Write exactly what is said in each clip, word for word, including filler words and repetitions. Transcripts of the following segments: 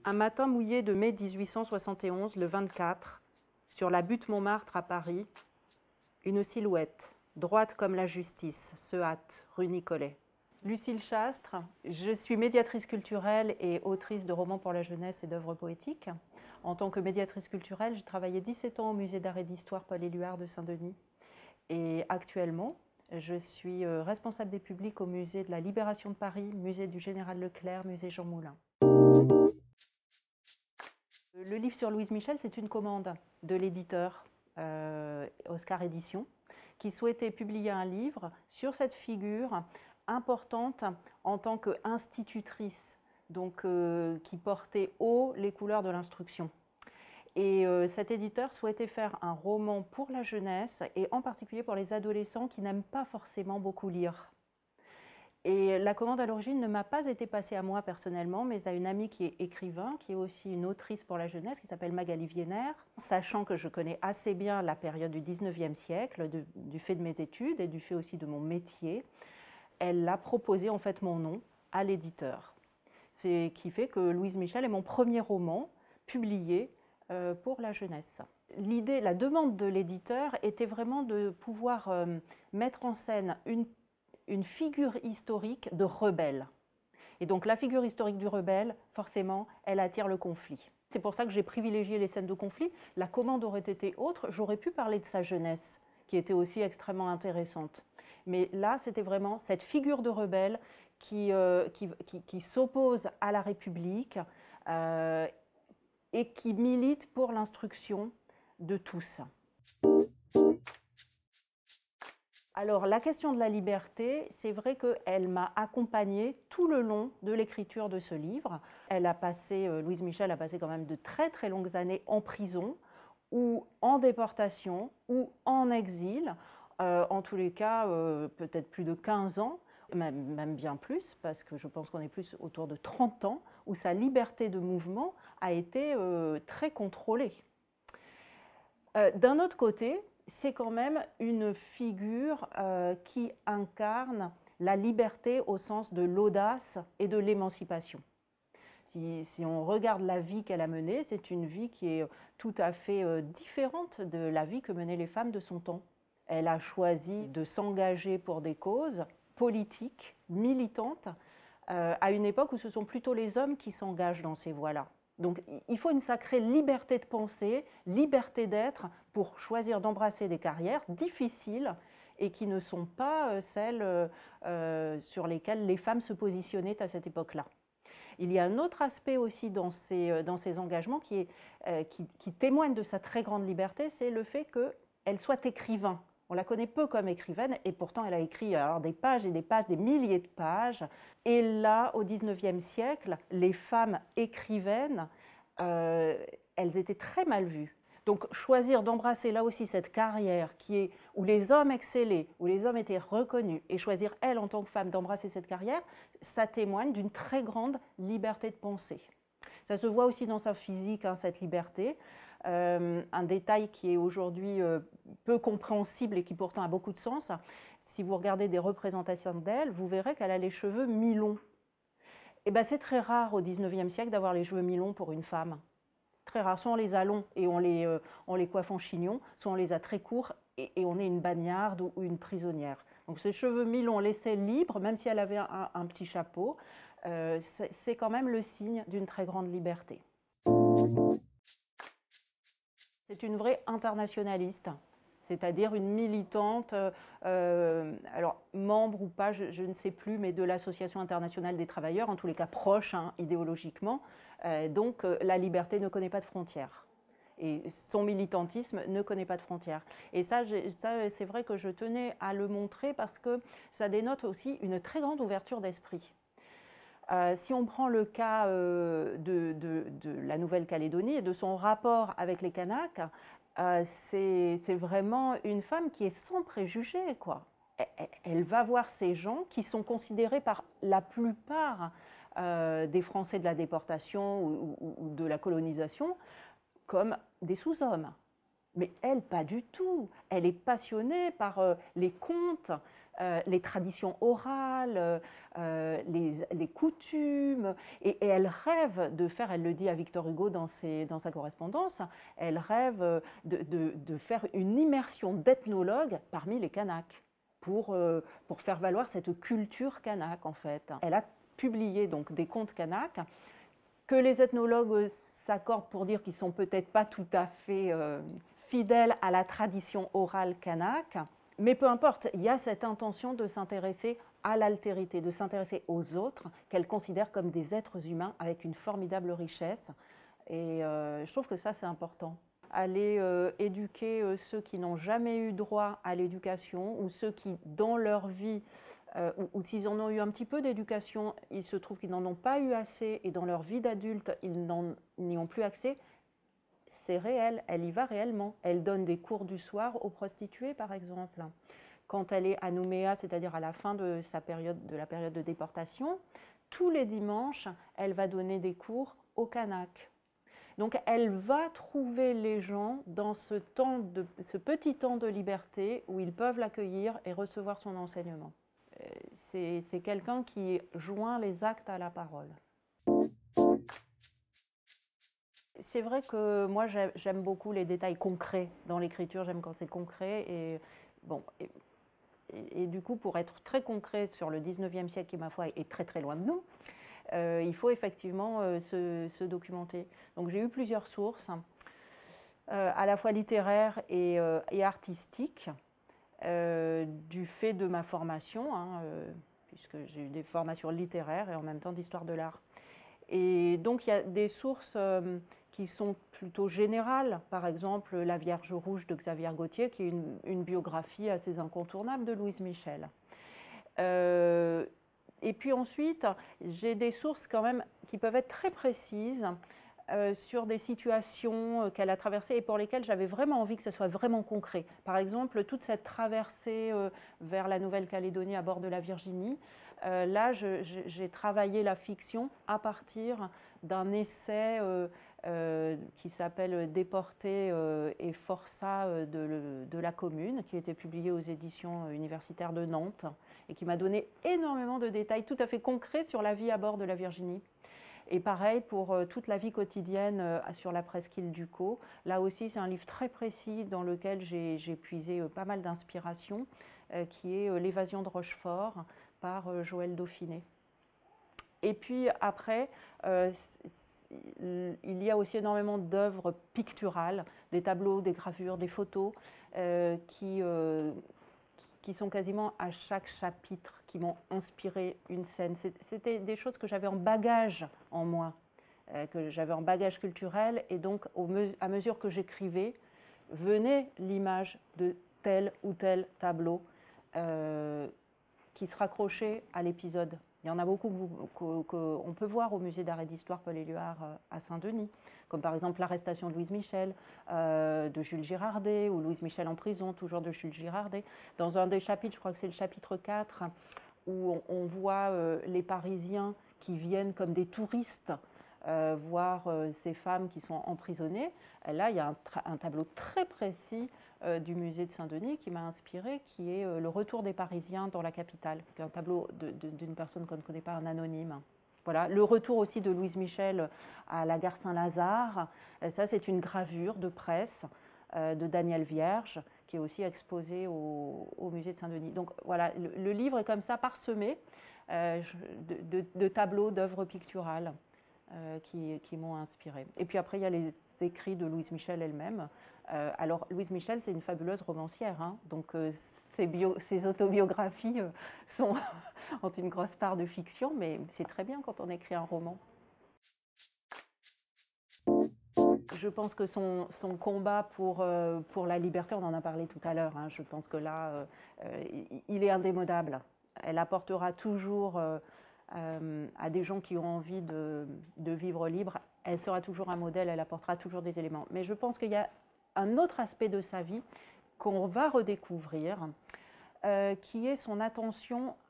Un matin mouillé de mai mille huit cent soixante et onze, le vingt-quatre, sur la butte Montmartre à Paris, une silhouette, droite comme la justice, se hâte, rue Nicolet. Lucile Chastre, je suis médiatrice culturelle et autrice de romans pour la jeunesse et d'œuvres poétiques. En tant que médiatrice culturelle, j'ai travaillé dix-sept ans au musée d'art et d'histoire Paul-Éluard de Saint-Denis. Et actuellement, je suis responsable des publics au musée de la Libération de Paris, musée du Général Leclerc, musée Jean Moulin. Le livre sur Louise Michel, c'est une commande de l'éditeur euh, Oscar Éditions, qui souhaitait publier un livre sur cette figure importante en tant qu'institutrice, donc euh, qui portait haut les couleurs de l'instruction. Et euh, cet éditeur souhaitait faire un roman pour la jeunesse, et en particulier pour les adolescents qui n'aiment pas forcément beaucoup lire. Et la commande à l'origine ne m'a pas été passée à moi personnellement, mais à une amie qui est écrivain, qui est aussi une autrice pour la jeunesse, qui s'appelle Magali Vienner. Sachant que je connais assez bien la période du dix-neuvième siècle, de, du fait de mes études et du fait aussi de mon métier, elle a proposé en fait mon nom à l'éditeur. Ce qui fait que Louise Michel est mon premier roman publié euh, pour la jeunesse. L'idée, la demande de l'éditeur était vraiment de pouvoir euh, mettre en scène une une figure historique de rebelle. Et donc la figure historique du rebelle, forcément, elle attire le conflit. C'est pour ça que j'ai privilégié les scènes de conflit. La commande aurait été autre, j'aurais pu parler de sa jeunesse, qui était aussi extrêmement intéressante. Mais là, c'était vraiment cette figure de rebelle qui, euh, qui, qui, qui s'oppose à la République euh, et qui milite pour l'instruction de tous. Alors, la question de la liberté, c'est vrai qu'elle m'a accompagnée tout le long de l'écriture de ce livre. Elle a passé, euh, Louise Michel a passé quand même de très très longues années en prison, ou en déportation, ou en exil. Euh, en tous les cas, euh, peut-être plus de quinze ans, même, même bien plus, parce que je pense qu'on est plus autour de trente ans, où sa liberté de mouvement a été euh, très contrôlée. Euh, d'un autre côté, c'est quand même une figure euh, qui incarne la liberté au sens de l'audace et de l'émancipation. Si, si on regarde la vie qu'elle a menée, c'est une vie qui est tout à fait euh, différente de la vie que menaient les femmes de son temps. Elle a choisi de s'engager pour des causes politiques, militantes, euh, à une époque où ce sont plutôt les hommes qui s'engagent dans ces voies-là. Donc il faut une sacrée liberté de penser, liberté d'être pour choisir d'embrasser des carrières difficiles et qui ne sont pas celles euh, sur lesquelles les femmes se positionnaient à cette époque-là. Il y a un autre aspect aussi dans ces, dans ces engagements qui, est, euh, qui, qui témoigne de sa très grande liberté, c'est le fait qu'elle soit écrivain. On la connaît peu comme écrivaine et pourtant elle a écrit alors, des pages et des pages, des milliers de pages. Et là, au dix-neuvième siècle, les femmes écrivaines, euh, elles étaient très mal vues. Donc choisir d'embrasser là aussi cette carrière qui est, où les hommes excellaient, où les hommes étaient reconnus, et choisir elle en tant que femme d'embrasser cette carrière, ça témoigne d'une très grande liberté de pensée. Ça se voit aussi dans sa physique, hein, cette liberté. Euh, un détail qui est aujourd'hui euh, peu compréhensible et qui pourtant a beaucoup de sens. Si vous regardez des représentations d'elle, vous verrez qu'elle a les cheveux mi-longs. Et ben, c'est très rare au dix-neuvième siècle d'avoir les cheveux mi-longs pour une femme. Très rare. Soit on les a longs et on les, euh, on les coiffe en chignon, soit on les a très courts et, et on est une bagnarde ou, ou une prisonnière. Donc ces cheveux mi-longs laissés libres, même si elle avait un, un petit chapeau, euh, c'est quand même le signe d'une très grande liberté. C'est une vraie internationaliste, c'est-à-dire une militante, euh, alors membre ou pas, je, je ne sais plus, mais de l'Association internationale des travailleurs, en tous les cas proche hein, idéologiquement. Euh, donc euh, la liberté ne connaît pas de frontières. Et son militantisme ne connaît pas de frontières. Et ça, ça c'est vrai que je tenais à le montrer parce que ça dénote aussi une très grande ouverture d'esprit. Euh, si on prend le cas euh, de, de, de la Nouvelle-Calédonie et de son rapport avec les Kanaks, euh, c'est vraiment une femme qui est sans préjugés, quoi. Elle, elle va voir ces gens qui sont considérés par la plupart euh, des Français de la déportation ou, ou, ou de la colonisation comme des sous-hommes. Mais elle, pas du tout. Elle est passionnée par euh, les contes, euh, les traditions orales, euh, les, les coutumes, et, et elle rêve de faire, elle le dit à Victor Hugo dans, ses, dans sa correspondance, elle rêve de, de, de faire une immersion d'ethnologue parmi les Kanaks pour, euh, pour faire valoir cette culture kanak en fait. Elle a publié donc des contes kanaks que les ethnologues s'accordent pour dire qu'ils ne sont peut-être pas tout à fait euh, fidèles à la tradition orale kanak, mais peu importe, il y a cette intention de s'intéresser à l'altérité, de s'intéresser aux autres qu'elle considère comme des êtres humains avec une formidable richesse. Et euh, je trouve que ça, c'est important. Aller euh, éduquer euh, ceux qui n'ont jamais eu droit à l'éducation ou ceux qui, dans leur vie, euh, ou, ou s'ils en ont eu un petit peu d'éducation, il se trouve qu'ils n'en ont pas eu assez et dans leur vie d'adulte, ils n'y ont plus accès. C'est réel, elle y va réellement. Elle donne des cours du soir aux prostituées, par exemple. Quand elle est à Nouméa, c'est-à-dire à la fin de, sa période, de la période de déportation, tous les dimanches, elle va donner des cours aux Kanaks. Donc elle va trouver les gens dans ce, temps de, ce petit temps de liberté où ils peuvent l'accueillir et recevoir son enseignement. C'est, c'est quelqu'un qui joint les actes à la parole. C'est vrai que moi j'aime beaucoup les détails concrets dans l'écriture, j'aime quand c'est concret et bon et, et, et du coup pour être très concret sur le dix-neuvième siècle qui ma foi est très très loin de nous, euh, il faut effectivement euh, se, se documenter. Donc j'ai eu plusieurs sources, euh, à la fois littéraires et, euh, et artistiques, euh, du fait de ma formation, hein, euh, puisque j'ai eu des formations littéraires et en même temps d'histoire de l'art. Et donc il y a des sources euh, qui sont plutôt générales, par exemple La Vierge rouge de Xavier Gauthier, qui est une, une biographie assez incontournable de Louise Michel. Euh, et puis ensuite, j'ai des sources quand même qui peuvent être très précises euh, sur des situations qu'elle a traversées et pour lesquelles j'avais vraiment envie que ce soit vraiment concret. Par exemple, toute cette traversée euh, vers la Nouvelle-Calédonie à bord de la Virginie, euh, là, je, je, j'ai travaillé la fiction à partir d'un essai euh, euh, qui s'appelle Déportés euh, et forçats euh, de, de la commune, qui a été publié aux éditions universitaires de Nantes et qui m'a donné énormément de détails tout à fait concrets sur la vie à bord de la Virginie. Et pareil pour euh, toute la vie quotidienne euh, sur la presqu'île Ducos. Là aussi, c'est un livre très précis dans lequel j'ai, j'ai puisé euh, pas mal d'inspiration, euh, qui est euh, L'évasion de Rochefort par euh, Joël Dauphiné. Et puis après, euh, il y a aussi énormément d'œuvres picturales, des tableaux, des gravures, des photos, euh, qui, euh, qui sont quasiment à chaque chapitre, qui m'ont inspiré une scène. C'était des choses que j'avais en bagage en moi, euh, que j'avais en bagage culturel, et donc au me à mesure que j'écrivais, venait l'image de tel ou tel tableau euh, qui se raccrochait à l'épisode. Il y en a beaucoup qu'on peut voir au musée d'art et d'histoire Paul Éluard à Saint-Denis, comme par exemple l'arrestation de Louise Michel, euh, de Jules Girardet, ou Louise Michel en prison, toujours de Jules Girardet. Dans un des chapitres, je crois que c'est le chapitre quatre, où on, on voit euh, les Parisiens qui viennent comme des touristes euh, voir euh, ces femmes qui sont emprisonnées. Et là, il y a un, un tableau très précis euh, du musée de Saint-Denis qui m'a inspiré, qui est euh, Le retour des Parisiens dans la capitale, qui est un tableau de, de, d'une personne qu'on ne connaît pas, un anonyme. Voilà. Le retour aussi de Louise Michel à la gare Saint-Lazare, ça c'est une gravure de presse euh, de Daniel Vierge, qui est aussi exposée au, au musée de Saint-Denis. Donc voilà, le, le livre est comme ça parsemé euh, de, de, de tableaux, d'œuvres picturales euh, qui, qui m'ont inspiré. Et puis après, il y a les écrits de Louise Michel elle-même. Euh, alors Louise Michel, c'est une fabuleuse romancière, hein, donc euh, ses, bio, ses autobiographies euh, sont ont une grosse part de fiction, mais c'est très bien quand on écrit un roman. Je pense que son, son combat pour, euh, pour la liberté, on en a parlé tout à l'heure, hein, je pense que là, euh, euh, il est indémodable. Elle apportera toujours euh, euh, à des gens qui ont envie de, de vivre libre, elle sera toujours un modèle, elle apportera toujours des éléments. Mais je pense qu'il y a un autre aspect de sa vie qu'on va redécouvrir, euh, qui est son attention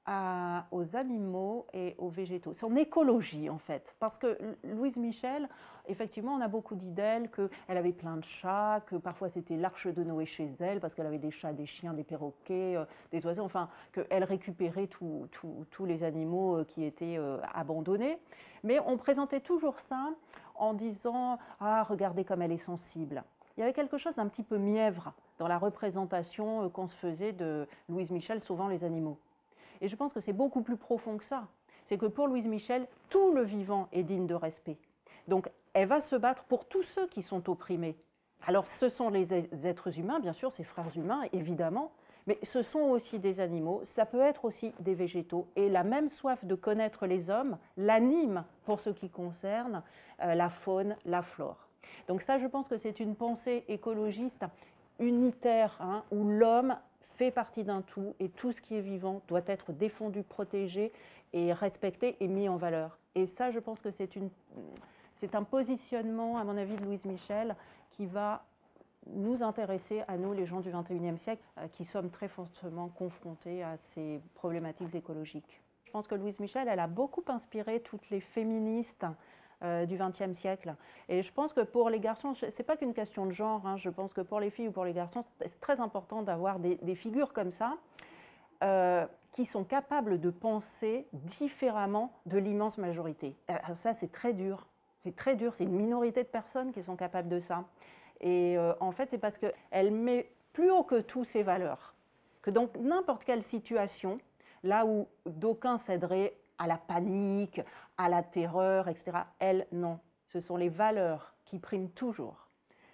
à- aux animaux et aux végétaux, son écologie en fait. Parce que Louise Michel, effectivement, on a beaucoup dit d'elle qu'elle avait plein de chats, que parfois c'était l'arche de Noé chez elle, parce qu'elle avait des chats, des chiens, des perroquets, euh, des oiseaux, enfin, qu'elle récupérait tous tous- tous les animaux euh, qui étaient euh, abandonnés. Mais on présentait toujours ça en disant « Ah, regardez comme elle est sensible ». Il y avait quelque chose d'un petit peu mièvre dans la représentation euh, qu'on se faisait de Louise Michel sauvant les animaux. Et je pense que c'est beaucoup plus profond que ça. C'est que pour Louise Michel, tout le vivant est digne de respect. Donc, elle va se battre pour tous ceux qui sont opprimés. Alors, ce sont les êtres humains, bien sûr, ses frères humains, évidemment, mais ce sont aussi des animaux, ça peut être aussi des végétaux. Et la même soif de connaître les hommes l'anime pour ce qui concerne euh, la faune, la flore. Donc ça, je pense que c'est une pensée écologiste unitaire, hein, où l'homme fait partie d'un tout et tout ce qui est vivant doit être défendu, protégé et respecté et mis en valeur. Et ça, je pense que c'est une, c'est un positionnement, à mon avis, de Louise Michel qui va nous intéresser à nous, les gens du vingt et unième siècle, qui sommes très fortement confrontés à ces problématiques écologiques. Je pense que Louise Michel, elle a beaucoup inspiré toutes les féministes euh, du vingtième siècle. Et je pense que pour les garçons, c'est pas qu'une question de genre, hein, je pense que pour les filles ou pour les garçons, c'est très important d'avoir des, des figures comme ça, euh, qui sont capables de penser différemment de l'immense majorité. Alors ça, c'est très dur. C'est très dur, c'est une minorité de personnes qui sont capables de ça. Et euh, en fait, c'est parce qu'elle met plus haut que tout ses valeurs. Que dans n'importe quelle situation, là où d'aucuns céderaient à la panique, à la terreur, et cetera, elle, non. Ce sont les valeurs qui priment toujours.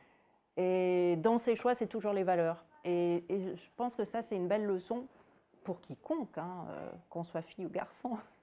Et dans ses choix, c'est toujours les valeurs. Et, et je pense que ça, c'est une belle leçon pour quiconque, hein, euh, qu'on soit fille ou garçon.